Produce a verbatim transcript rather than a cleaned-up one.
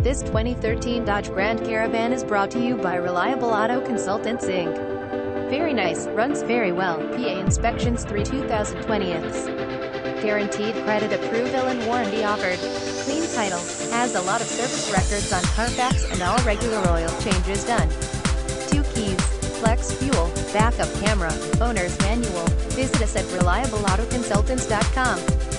This twenty thirteen Dodge Grand Caravan is brought to you by Reliable Auto Consultants Incorporated. Very nice, runs very well, P A inspections through two thousand twenty. Guaranteed credit approval and warranty offered. Clean title, has a lot of service records on Carfax and all regular oil changes done. Two keys, flex fuel, backup camera, owner's manual. Visit us at reliable auto consultants dot com.